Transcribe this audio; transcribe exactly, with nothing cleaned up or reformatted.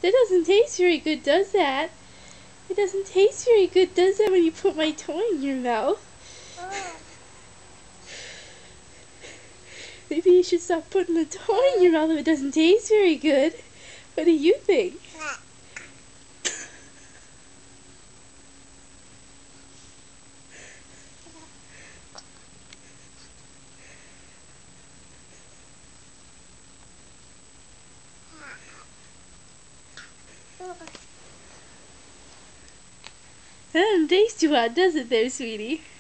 That doesn't taste very good, does that? It doesn't taste very good, does that, when you put my toy in your mouth? Oh. Maybe you should stop putting a toy in your mouth if it doesn't taste very good. What do you think? That doesn't taste too hot, does it there, sweetie?